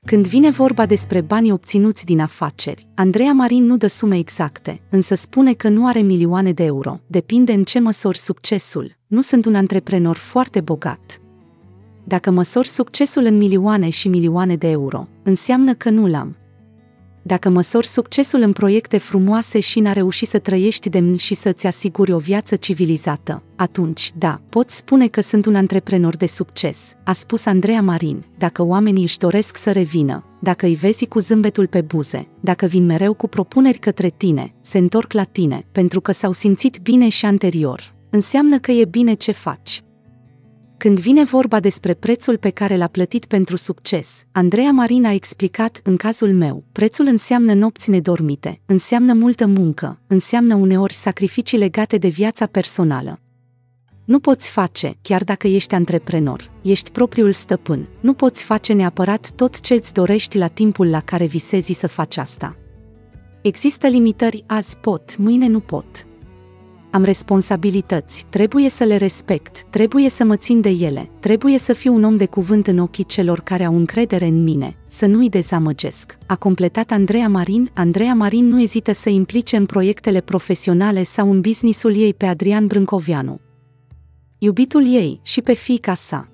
Când vine vorba despre banii obținuți din afaceri, Andreea Marin nu dă sume exacte, însă spune că nu are milioane de euro. Depinde în ce măsori succesul. Nu sunt un antreprenor foarte bogat. Dacă măsori succesul în milioane și milioane de euro, înseamnă că nu l-am. Dacă măsori succesul în proiecte frumoase și n-a reușit să trăiești demn și să-ți asiguri o viață civilizată, atunci, da, poți spune că sunt un antreprenor de succes, a spus Andreea Marin. Dacă oamenii își doresc să revină, dacă îi vezi cu zâmbetul pe buze, dacă vin mereu cu propuneri către tine, se întorc la tine, pentru că s-au simțit bine și anterior, înseamnă că e bine ce faci. Când vine vorba despre prețul pe care l-a plătit pentru succes, Andreea Marin a explicat: în cazul meu, prețul înseamnă nopți nedormite, înseamnă multă muncă, înseamnă uneori sacrificii legate de viața personală. Nu poți face, chiar dacă ești antreprenor, ești propriul stăpân, nu poți face neapărat tot ce îți dorești la timpul la care visezi să faci asta. Există limitări, azi pot, mâine nu pot. Am responsabilități, trebuie să le respect, trebuie să mă țin de ele, trebuie să fiu un om de cuvânt în ochii celor care au încredere în mine, să nu-i dezamăgesc, a completat Andreea Marin. Andreea Marin nu ezită să implice în proiectele profesionale sau în business-ul ei pe Adrian Brâncoveanu, iubitul ei, și pe fiica sa.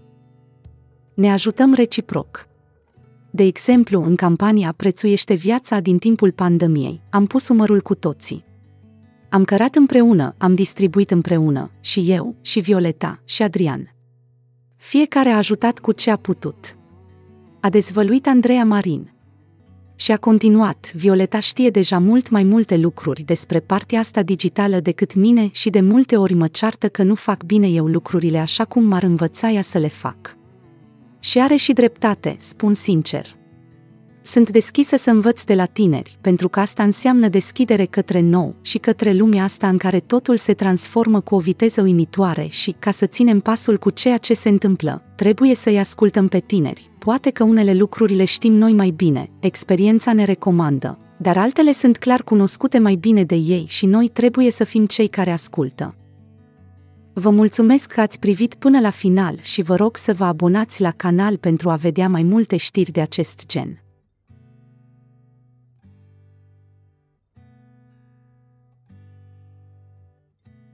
Ne ajutăm reciproc. De exemplu, în campania Prețuiește viața din timpul pandemiei, am pus umărul cu toții. Am cărat împreună, am distribuit împreună, și eu, și Violeta, și Adrian. Fiecare a ajutat cu ce a putut. A dezvăluit Andreea Marin. Și a continuat: Violeta știe deja mult mai multe lucruri despre partea asta digitală decât mine și de multe ori mă ceartă că nu fac bine eu lucrurile așa cum m-ar învăța ea să le fac. Și are și dreptate, spun sincer. Sunt deschisă să învăț de la tineri, pentru că asta înseamnă deschidere către nou și către lumea asta în care totul se transformă cu o viteză uimitoare și, ca să ținem pasul cu ceea ce se întâmplă, trebuie să-i ascultăm pe tineri. Poate că unele lucruri le știm noi mai bine, experiența ne recomandă, dar altele sunt clar cunoscute mai bine de ei și noi trebuie să fim cei care ascultă. Vă mulțumesc că ați privit până la final și vă rog să vă abonați la canal pentru a vedea mai multe știri de acest gen.